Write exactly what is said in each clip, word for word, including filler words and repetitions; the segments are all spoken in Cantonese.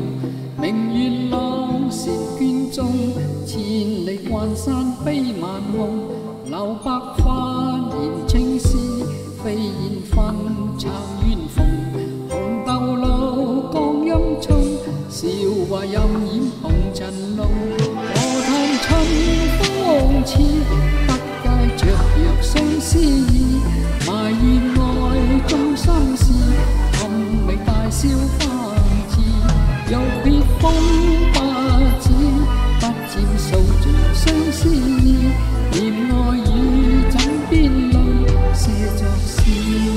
明月朗善卷中，千里关山悲万梦。留白花言情事，飞燕分插鸳凤。红豆露江阴涌，韶华任染红尘路。我叹春风似，不该雀跃相思意。埋怨爱中心事，暗美大笑花字。又撇风不止，不沾诉尽相思意。念爱与枕边泪，写作诗。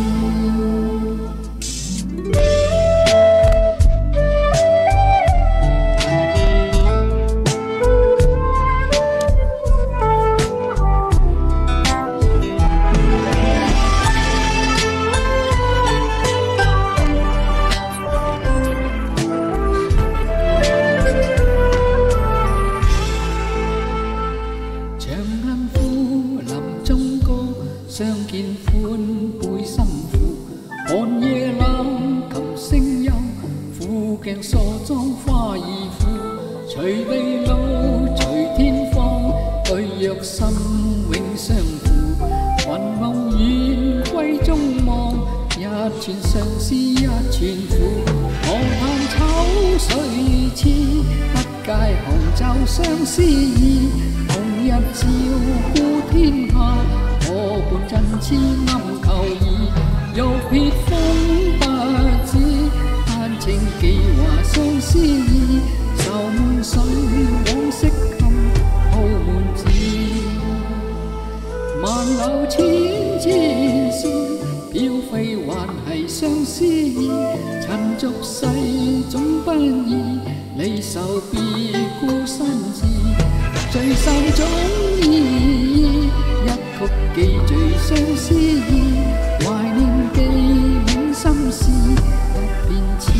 相見歡背心負，寒夜冷琴聲幽，苦鏡梳妝花已枯。隨地路隨天荒，對若心永相負。雲夢遠歸中望，一寸相思一寸苦。我嘆秋水痴，不解紅袖相思意。紅日照顧天下，我伴真痴暗求義。又撇風不止，嘆情寄華相思意。愁滿水往昔衾，鋪滿紙。萬流千千事，飄飛還係相思意。塵俗世總不易，離愁別孤身自。聚散總依依，一曲寄聚相思意。懷念記滿心事，不變痴。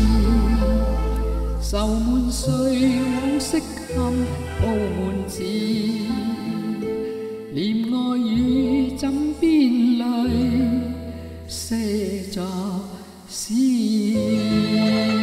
愁滿水往昔衾，鋪滿紙。念愛與枕邊淚，寫作詩。